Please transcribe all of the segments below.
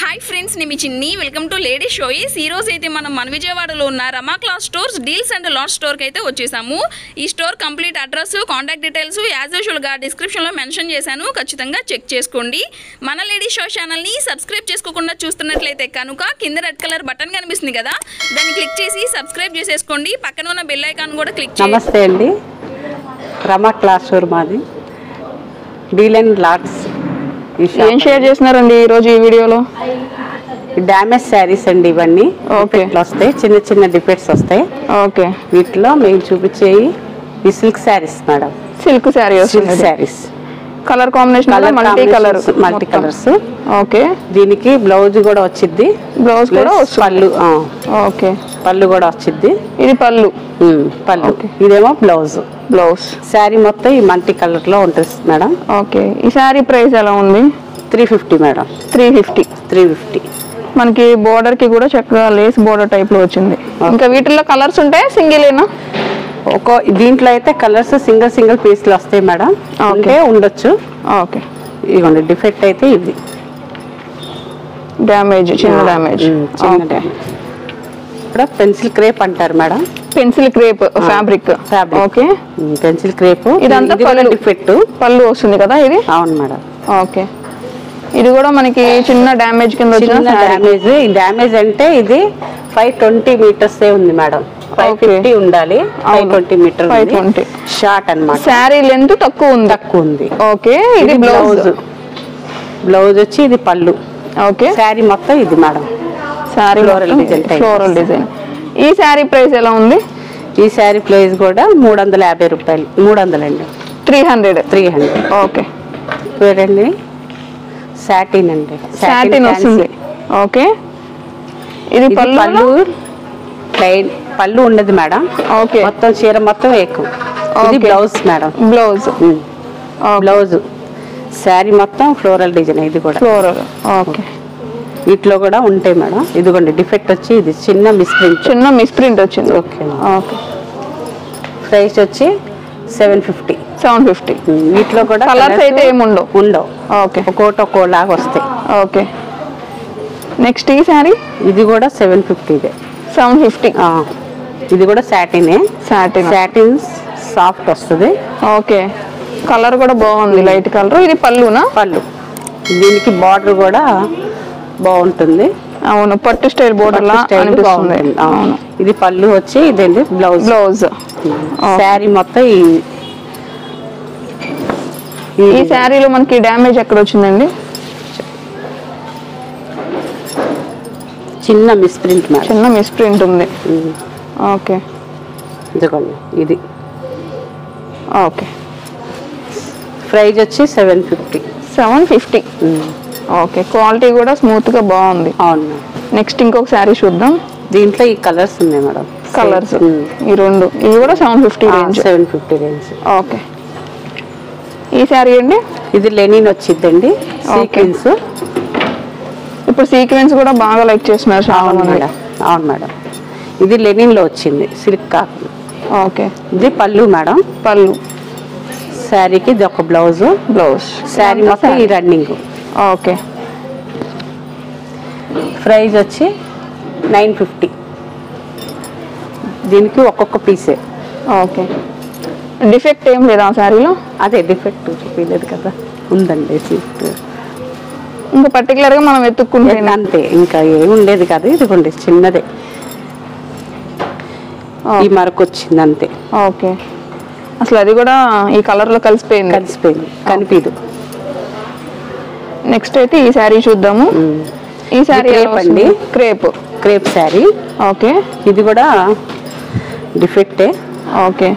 Hi friends, నేను మీ Chinni. Welcome to lady shows. ఈ రోజు అయితే మనం మన విజయవాడలో ఉన్న Rama cloth stores deals and lot స్టోర్కి అయితే వచ్చేసాము. ఈ store complete address, contact details as యూజువల్గా డిస్క్రిప్షన్లో మెన్షన్ చేశాను. ఖచ్చితంగా చెక్ చేసుకోండి. మన లేడీ షో ఛానల్ని సబ్స్క్రైబ్ చేసుకోకుండా చూస్తున్నట్లయితే కనుక కింద రెడ్ కలర్ బటన్ కనిపిస్తుంది కదా, దాన్ని క్లిక్ చేసి సబ్స్క్రైబ్ చేసేసుకోండి. పక్కన ఉన్న బెల్ ఐకాన్ కూడా క్లిక్ చేయండి. నమస్తే అండి, రమా క్లాత్ స్టోర్ మాది. డీల్ అండ్ లాట్స్ ఏం షేర్ చేస్తున్నారండి ఈరోజు ఈ వీడియోలో? డ్యామేజ్ శారీస్ అండి ఇవన్నీ. ఓకే, వస్తాయి, చిన్న చిన్న డిఫెక్ట్స్ వస్తాయి. ఓకే, వీటిలో మేము చూపించేవి ఈ silk saris madam. Silk sari, silk saris colour combination multi colours. Okay, దీనికి బ్లౌజ్ కూడా వచ్చింది. బ్లౌజ్ కూడా పళ్ళు. ఓకే, పళ్ళు కూడా వచ్చింది. ఇది పళ్ళు. పళ్ళు. ఇదేమో బ్లౌజ్. బ్లౌజ్ శారీ మొత్తం ఈ మల్టీ కలర్ లో ఉంటుంది మేడం. ఓకే, ఈ శారీ ప్రైస్ ఎలా ఉంది? 350 మేడం. 350. మనకి బోర్డర్ కి కూడా చక్కగా లేస్ బోర్డర్ టైప్ లో వచ్చింది. ఇంకా వీటిల్లో కలర్స్ ఉంటాయి, సింగిలేనా? దీంట్లో అయితే కలర్స్ సింగిల్ పీస్లు వస్తాయి మేడం. అంటే ఉండొచ్చు. ఓకే, ఇదిగోండి డిఫెక్ట్ అయితే ఇది డ్యామేజ్, చిన్న డ్యామేజ్. ఇక్కడ పెన్సిల్ క్రేప్ అంటారు madam. Pencil crepe fabric. Okay, pencil crepe. ఇదంతా పళ్ళు డిఫెక్ట్. పళ్ళు వస్తుంది కదా ఇది? అవును మేడం. ఓకే, ఇది కూడా మనకి చిన్న డ్యామేజ్ కింద వచ్చిన డ్యామేజ్. ఈ డ్యామేజ్ అంటే ఇది 520 మీటర్స్ ఉంది మేడం. 550 ఉండాలి. 520 మీటర్. 520 షార్ట్ అన్నమాట. శారీ లెంత్ తక్కువ ఉంది. ఓకే, ఇది బ్లౌజ్. బ్లౌజ్ వచ్చి ఇది పళ్ళు. ఓకే, శారీ మొత్తం ఇది మేడం. Sari floral design. ఈ శారీ ప్రైస్ ఎలా ఉంది? ఈ శారీ ప్రైస్ కూడా 350 రూపాయలు. 300 అండి. 300. ఓకే, చూడండి సాటిన్ అండి. సాటిన్ వస్తుంది. ఓకే, ఇది పళ్ళు. ప్లెయిన్ పళ్ళు ఉండదు మేడం. ఓకే, మొత్తం చీర మొత్తం ఎక్కువ. ఇది బ్లౌజ్ మేడం. బ్లౌజ్. శారీ మొత్తం ఫ్లోరల్ డిజైన్. ఇది కూడా ఫ్లోరల్. ఓకే, వీటిలో కూడా ఉంటాయి మేడం. ఇదిగోండి డిఫెక్ట్ వచ్చి ఇది చిన్న మిస్ప్రింట్ వచ్చింది. Okay okay. ప్రైస్ వచ్చి 750. వీటిలో కూడా కలర్స్ అయితే ఉండవు. ఓకే, ఒక్కోలాగా వస్తాయి. ఓకే, నెక్స్ట్ ఈ శారీ. ఇది కూడా 750. 750. ఇది కూడా సాటినే. సాటిన్ సాఫ్ట్ వస్తుంది. ఓకే, కలర్ కూడా బాగుంది, లైట్ కలర్. ఇది పళ్ళునా? పళ్ళు. దీనికి బార్డర్ కూడా బాగుంటుంది. అవును, పట్టు స్టైల్ బోర్డర్ లా అనిపిస్తుంది. అవును, ఇది పళ్ళు వచ్చి ఇదండి బ్లౌజ్. శారీ మొత్తం ఈ శారీలో మనకి డ్యామేజ్ ఎక్కడ వచ్చిందండి? చిన్న మిస్ప్రింట్ ఉంది. ఓకే, ఇదిగోండి ఇది. ఓకే, ప్రైస్ వచ్చి 750. ఓకే, క్వాలిటీ కూడా స్మూత్ గా బాగుంది. అవును. నెక్స్ట్ ఇంకొక శారీ చూద్దాం. దీంట్లో ఈ కలర్స్ ఉన్నాయి మేడం. కలర్స్ ఈ రెండు. ఇవి కూడా 750 రేంజ్. ఓకే, ఈ శారీ అండి. ఇది లెనిన్ వచ్చిందండి. సీక్వెన్స్. ఇప్పుడు సీక్వెన్స్ కూడా బాగా లైక్ చేస్తున్నారు చాలా మంది. అవును మేడం. ఇది లెనిన్ లో వచ్చింది, సిల్క్ కాకుండా. ఓకే, ఇది పళ్ళు మేడం. పళ్ళు. శారీకి ఇది ఒక బ్లౌజ్. శారీ మొత్తం ఈ రన్నింగ్. ఓకే, ప్రైస్ వచ్చి 950. దీనికి ఒక్కొక్క పీసే. ఓకే, డిఫెక్ట్ ఏం లేదా శారీలో? అదే డిఫెక్ట్ చూపించలేదు కదా, ఉందండి. ఇంకా పర్టికులర్ గా మనం ఎత్తుక్కుంటే అంతే, ఇంకా ఏమి ఉండేది కదా. ఇదిగోండి చిన్నదే, ఈ మరకు వచ్చింది అంతే. ఓకే, అసలు అది కూడా ఈ కలర్ లో కలిసిపోయింది. కనిపిదు. నెక్స్ట్ అయితే ఈ శారీ చూద్దాము. ఈ శారీ అండి క్రేప్ శారీ. ఓకే, ఇది కూడా డిఫెక్టే. ఓకే,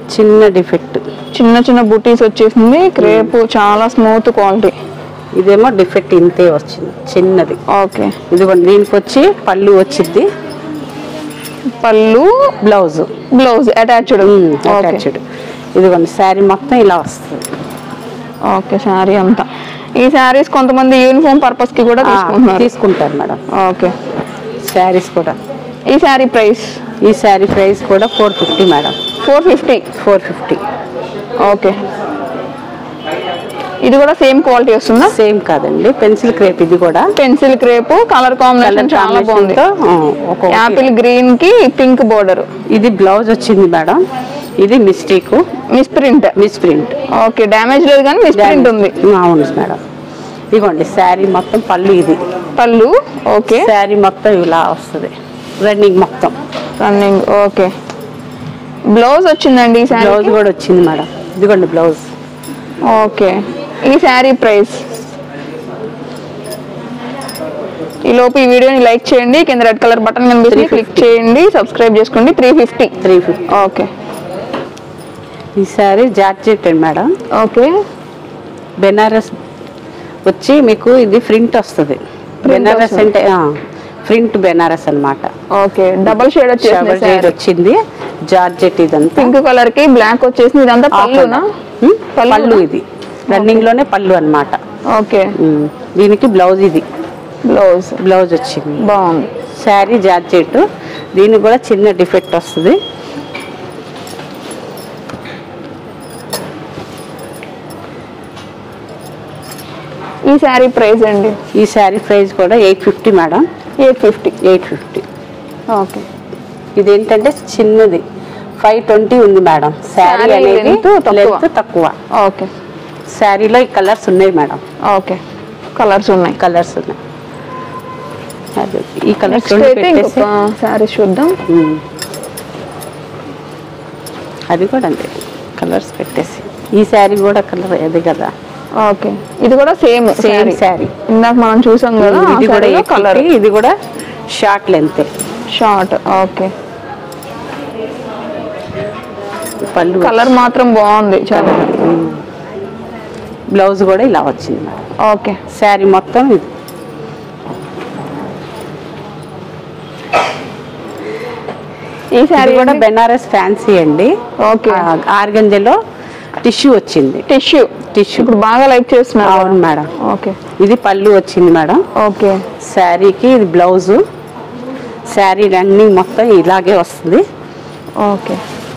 చిన్న బూటీస్ వచ్చేసింది. క్రేప్ చాలా స్మూత్ క్వాలిటీ. ఇదేమో డిఫెక్ట్ ఇంతే వచ్చింది, చిన్నది. ఓకే, ఇదిగోండి దీనికి వచ్చి పళ్ళు వచ్చింది. పళ్ళు, బ్లౌజ్ అటాచ్డ్. ఇదిగోండి శారీ మొత్తం ఇలా వస్తుంది. ఓకే, శారీ అంతా. ఈ శారీస్ కొంతమంది యూనిఫామ్ పర్పస్ కి కూడా తీసుకుంటారు మేడం. ఓకే, శారీస్ కూడా. ఈ శారీ ప్రైస్ కూడా 450 మేడం. 450. ఓకే, ఇది కూడా సేమ్ క్వాలిటీ వస్తుందా? సేమ్ కాదండి, పెన్సిల్ క్రేప్. ఇది కూడా పెన్సిల్ క్రేప్. కలర్ కాంబినేషన్ చాలా బాగుంది. యాపిల్ గ్రీన్ కి పింక్ బోర్డర్. ఇది బ్లౌజ్ వచ్చింది మేడం. ఇది mistake, miss print. Okay, damage లేదు కానీ మిస్ ప్రింట్ ఉంది. అవును మేడం. ఇదిగోండి శారీ మొత్తం పళ్ళు. ఇది పళ్ళు. ఓకే, శారీ మొత్తం ఇలా వస్తుంది, రన్నింగ్ మొత్తం రన్నింగ్. ఓకే, బ్లౌజ్ వచ్చిందండి. ఈ బ్లౌజ్ కూడా వచ్చింది మేడం. ఇదిగోండి బ్లౌజ్. ఓకే, ఈ శారీ ప్రైస్. ఈ లోపు ఈ వీడియోని లైక్ చేయండి, కింద రెడ్ కలర్ బటన్ కనిపిస్తుంది, క్లిక్ చేయండి, సబ్స్క్రైబ్ చేసుకోండి. 350. ఓకే, ఈ శారీ జార్జెట్ అండి మేడం. ఓకే, బెనారస్ వచ్చి మీకు ఇది ప్రింట్ వస్తుంది. బెనారస్ అంటే ప్రింట్ బెనారస్ అన్నమాట. ఓకే, డబుల్ షేడ్ వచ్చింది. జార్జెట్ ఇదంతా పింక్ కలర్ కి బ్లాక్ వచ్చేసింది. ఇదంతా పళ్ళునా? పళ్ళు. ఇది రన్నింగ్ లోనే పళ్ళు అన్నమాట. ఓకే, దీనికి బ్లౌజ్. ఇది బ్లౌజ్ వచ్చింది. బాగుంది. శారీ జార్జెట్. దీనికి కూడా చిన్న డిఫెక్ట్ వస్తుంది. ఈ శారీ ప్రైస్ అండి? ఈ శారీ ప్రైస్ కూడా 850 మేడం. 850. ఓకే, ఇదేంటంటే చిన్నది 520 ఉంది మేడం. శారీ అనేది తక్కువ. ఓకే, శారీలో ఈ కలర్స్ ఉన్నాయి మేడం. ఓకే, కలర్స్ ఉన్నాయి. ఈ కలర్స్ శారీ చూద్దాం. అది కూడా అంతే, కలర్స్ పెట్టేసి. ఈ శారీ కూడా కలర్ అది కదా. ఓకే, ఇది కూడా సేమ్ శారీ. ఇందాక మనం చూసాం కదా. ఇది కూడా కలర్. ఇది కూడా షార్ట్ లెంత్. ఓకే, పళ్ళు. కలర్ మాత్రం బాగుంది చాలా. బ్లౌజ్ కూడా ఇలా వచ్చింది మేడం. ఓకే, శారీ మొత్తం ఇది. ఈ శారీ కూడా బెనారస్ ఫ్యాన్సీ అండి. ఓకే, ఆర్గంజలో టిష్యూ వచ్చింది. టిష్యూ ఇప్పుడు బాగా లైక్ చేస్తున్నారు. అవును మేడం. ఓకే, ఇది పళ్ళు వచ్చింది మేడం. ఓకే, శారీకి ఇది బ్లౌజ్. శారీ రన్నింగ్ మొత్తం ఇలాగే వస్తుంది. ఓకే,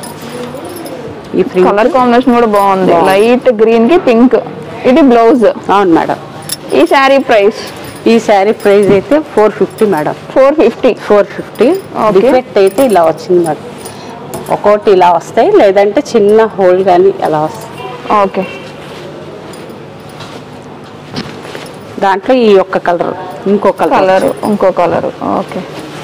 ఈ కలర్ కాంబినేషన్ కూడా బాగుంది. లైట్ గ్రీన్ కి పింక్. ఇది బ్లౌజ్. అవును మేడం. ఈ శారీ ప్రైస్? ఈ శారీ ప్రైస్ అయితే 450 మేడం. 450. డిఫెక్ట్ అయితే ఇలా వచ్చింది మేడం. ఒక్కోటి ఇలా వస్తాయి, లేదంటే చిన్న హోల్ కానీ అలా వస్తాయి. ఓకే, దాంట్లో ఈ ఒక్క కలర్, ఇంకో కలర్. ఓకే,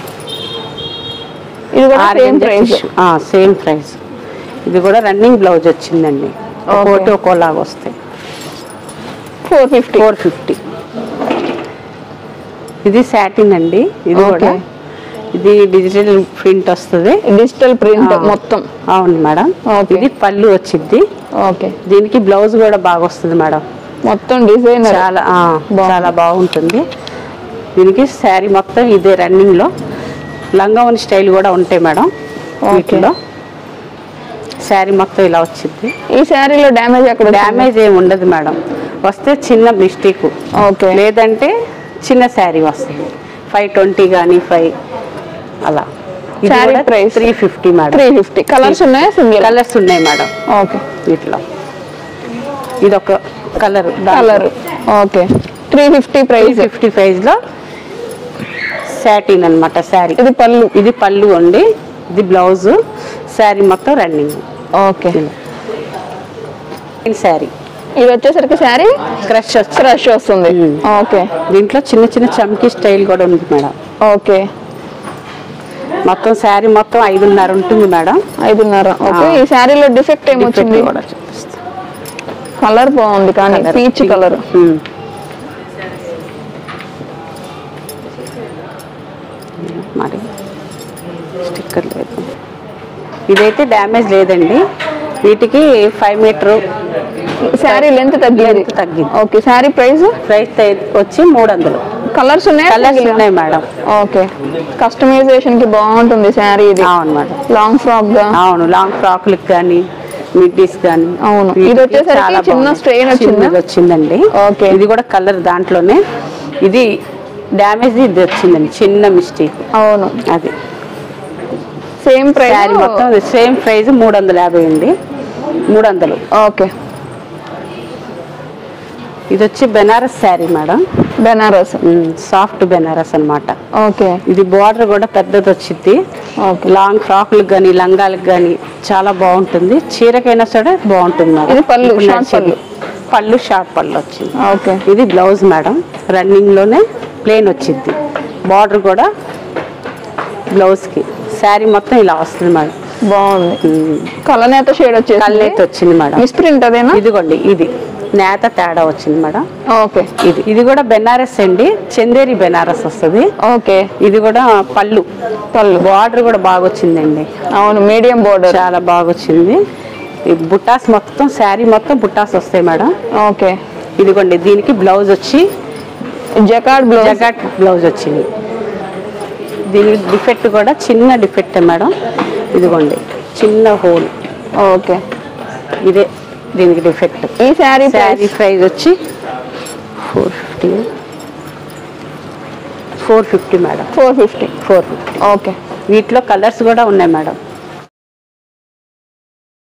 ఇది కూడా సేమ్ ప్రైస్. ఇది కూడా రన్నింగ్ బ్లౌజ్ వచ్చిందండి. ఒకటి ఒక్కోలాగా వస్తాయి. 450. ఇది సాటిన్ అండి. ఇది కూడా ఇది డిజిటల్ ప్రింట్ వస్తుంది. డిజిటల్ ప్రింట్ మొత్తం. అవును మేడం. ఇది పళ్ళు వచ్చింది. ఓకే, దీనికి బ్లౌజ్ కూడా బాగా వస్తుంది మేడం. మొత్తం డిజైన్ చాలా బాగుంటుంది. దీనికి శారీ మొత్తం ఇదే రన్నింగ్ లో లంగావని స్టైల్ కూడా ఉంటాయి మేడం. వీటిలో శారీ మొత్తం ఇలా వచ్చింది. ఈ శారీలో డ్యామేజ్ ఏమి ఉండదు మేడం. వస్తే చిన్న మిస్టేక్. ఓకే, లేదంటే చిన్న శారీ వస్తుంది. 520 కానీ 5 అలా. Sari price 350 madam. 350. కలర్స్ ఉన్నాయా? సింగిల్ కలర్స్ ఉన్నాయి మేడం. ఓకే, వీటిలో ఇదొక కలర్. Okay, 350 price. 350 ప్రైస్ లో సాటిన్ అన్నమాట శారీ. ఇది పళ్ళు అండి. ఇది బ్లౌజ్. శారీ మొత్తం రన్నింగ్. ఓకే, శారీ. ఇది వచ్చేసరికి శారీ క్రష్ వస్తుంది. ఓకే, దీంట్లో చిన్న చిన్న చమ్కీ స్టైల్ కూడా ఉంది మేడం. ఓకే, మొత్తం శారీ మొత్తం 5.5 ఉంటుంది మేడం. 5.5. ఓకే, ఈ శారీలో డిఫెక్ట్ ఏమొచ్చింది? కలర్ బాగుంది కానీ పీచ్ కలర్. మరి స్టిక్కర్ లేదు. ఇదైతే డ్యామేజ్ లేదండి. వీటికి 5 మీటర్ శారీ లెంత్ తగ్గింది. ఓకే, శారీ ప్రైస్ వచ్చి 300. కలర్స్ ఉన్నాయి మేడం. ఓకే, కస్టమైజేషన్ కి బాగుంటుంది శారీ ఇది. అవును మేడం. లాంగ్ ఫ్రాక్ గా. అవును, లాంగ్ ఫ్రాక్లకు కానీ మిడ్డీస్ కానీ. అవును, ఇది వచ్చేసరికి చిన్న స్ట్రెయిన్ వచ్చిందండి. ఓకే, ఇది కూడా కలర్ దాంట్లోనే. ఇది డ్యామేజ్ ఇది వచ్చిందండి, చిన్న మిస్టేక్. అవును, అది సేమ్ ప్రైస్. మొత్తం సేమ్ ప్రైస్ 350 అండి. 300. ఓకే, ఇది వచ్చి బెనారస్ శారీ మేడం. బెనారస్ సాఫ్ట్ బెనారస్ అన్నమాట. ఓకే. ఇది బార్డర్ కూడా పెద్దది వచ్చింది. లాంగ్ ఫ్రాక్లకు కానీ లంగాలకు కానీ చాలా బాగుంటుంది. చీరకైనా సరే బాగుంటుంది మేడం. ఇది పళ్ళు, షార్ట్ పళ్ళు. పళ్ళు షార్ట్ పళ్ళు వచ్చింది. ఓకే. ఇది బ్లౌజ్ మేడం. రన్నింగ్ లోనే ప్లేన్ వచ్చింది. బార్డర్ కూడా బ్లౌజ్ కి. శారీ మొత్తం ఇలా వస్తుంది మేడం. బాగుంది. కలనేత షేడ్ వచ్చేసి కళ్ళైతే వచ్చింది మేడం. మిస్ ప్రింట్ అదేనా? ఇదిగోండి ఇది నేత తేడా వచ్చింది మేడం. ఓకే. ఇది కూడా బెనారస్ అండి. చందేరి బెనారస్ వస్తుంది. ఓకే. ఇది కూడా పళ్ళు బార్డర్ కూడా బాగా వచ్చిందండి. అవును, మీడియం బోర్డర్ చాలా బాగా వచ్చింది. ఈ బుట్టాస్ మొత్తం శారీ మొత్తం బుట్టాస్ వస్తాయి మేడం. ఓకే. ఇదిగోండి దీనికి బ్లౌజ్ వచ్చి జకాట్ బ్లౌజ్ వచ్చింది. దీనికి డిఫెక్ట్ కూడా చిన్న డిఫెక్ట్ మేడం. ఇదిగోండి చిన్న హోల్. ఓకే. ఇదే దీనికి డిఫెక్ట్. ఈ శారీ ప్రైస్ వచ్చి 450 మేడం. 450. ఓకే. వీటిలో కలర్స్ కూడా ఉన్నాయి మేడం.